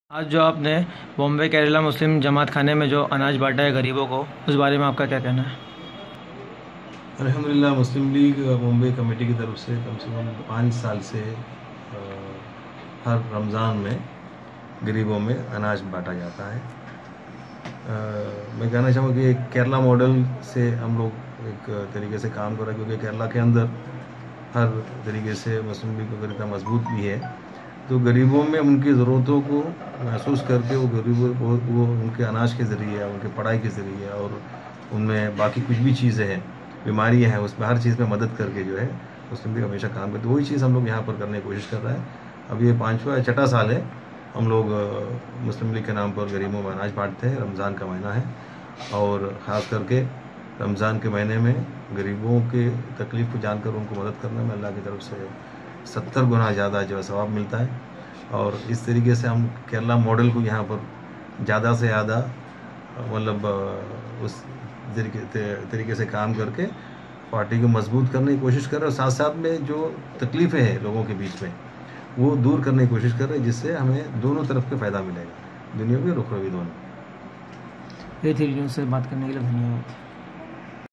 आज जो आपने बॉम्बे केरला मुस्लिम जमात खाने में जो अनाज बांटा है गरीबों को, उस बारे में आपका क्या कहना है? अल्हम्दुलिल्लाह मुस्लिम लीग मुंबई कमेटी की तरफ से कम 5 साल से हर रमज़ान में गरीबों में अनाज बांटा जाता है। मैं कहना चाहूँगा कि एक केरला मॉडल से हम लोग एक तरीके से काम कर रहे हैं, क्योंकि केरला के अंदर हर तरीके से मुस्लिम लीग अगर इतना मजबूत भी है तो गरीबों में उनकी ज़रूरतों को महसूस करके वो गरीबों को वो उनके अनाज के ज़रिए, उनके पढ़ाई के ज़रिए और उनमें बाकी कुछ भी चीज़ें हैं, बीमारियां हैं, उसमें हर चीज़ में मदद करके जो है मुस्लिम लीग हमेशा काम करती है। वही चीज़ हम लोग यहाँ पर करने की कोशिश कर रहे हैं। अब ये 5वां या 6ठा साल है हम लोग मुस्लिम लीग के नाम पर गरीबों में अनाज बांटते हैं। रमज़ान का महीना है और ख़ास करके रमज़ान के महीने में गरीबों के तकलीफ़ को जानकर उनको मदद करने में अल्लाह की तरफ से 70 गुना ज़्यादा जो है सवाब मिलता है। और इस तरीके से हम केरला मॉडल को यहाँ पर ज़्यादा से ज़्यादा मतलब उस तरीके से काम करके पार्टी को मजबूत करने की कोशिश कर रहे हैं, और साथ साथ में जो तकलीफ़ें हैं लोगों के बीच में वो दूर करने की कोशिश कर रहे हैं, जिससे हमें दोनों तरफ के फ़ायदा मिलेगा, दुनियावी और उखरवी दोनों। ये थी न्यूज़ से बात करने के लिए धन्यवाद।